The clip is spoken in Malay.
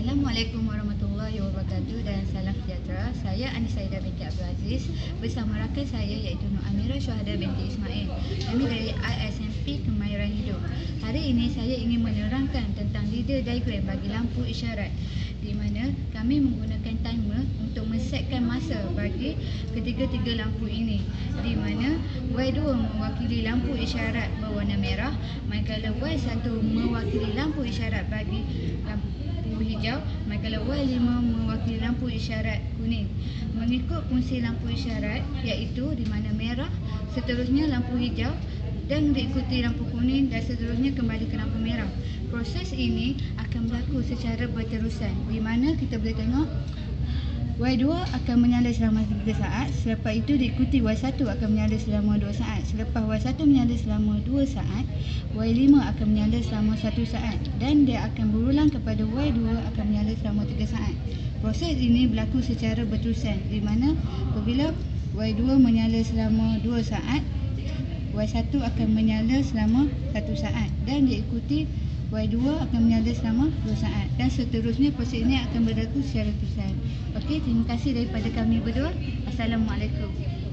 Assalamualaikum warahmatullahi wabarakatuh dan salam sejahtera. Saya Anisaidah binti Abdul Aziz bersama rakan saya iaitu Nur Amirah Syuhada binti Ismail. Kami dari ISMP Kemahiran Hidup. Hari ini saya ingin menerangkan tentang leader diagram bagi lampu isyarat, di mana kami menggunakan timer untuk mesetkan masa bagi ketiga-tiga lampu ini, di mana Y2 mewakili lampu isyarat berwarna merah, manakala Y1 mewakili lampu isyarat bagi lampu hijau, manakala Y5 mewakili lampu isyarat kuning. Mengikut fungsi lampu isyarat iaitu di mana merah, seterusnya lampu hijau dan diikuti lampu kuning dan seterusnya kembali ke lampu merah. Proses ini akan berlaku secara berterusan, di mana kita boleh tengok Y2 akan menyala selama 3 saat, selepas itu diikuti Y1 akan menyala selama 2 saat. Selepas Y1 menyala selama 2 saat, Y5 akan menyala selama 1 saat dan dia akan berulang kepada Y2 akan menyala selama 3 saat. Proses ini berlaku secara berterusan, di mana apabila Y2 menyala selama 2 saat, Y1 akan menyala selama 1 saat dan diikuti Y2 akan menyala selama 2 saat dan seterusnya. Proses ini akan berlaku secara terus. Okey, terima kasih daripada kami berdua. Assalamualaikum.